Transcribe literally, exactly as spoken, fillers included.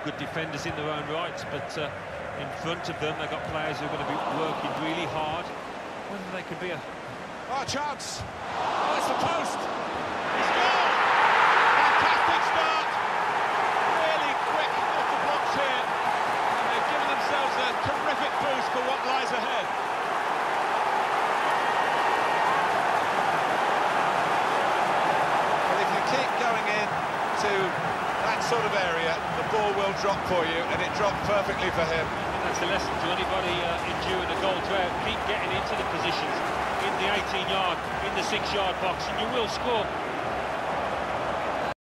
good defenders in their own rights, but uh, in front of them they've got players who are going to be working really hard. Whether they could be a... Oh, chance! Oh, it's the post! It's gone! Fantastic start! Really quick off the blocks here. And they've given themselves a terrific boost for what lies ahead. Well, if you keep going in to that sort of area, the ball will drop for you, and it dropped perfectly for him. And that's the lesson to anybody uh, enduring a goal drought. Keep getting into the positions, in the eighteen yard, in the six yard box, and you will score.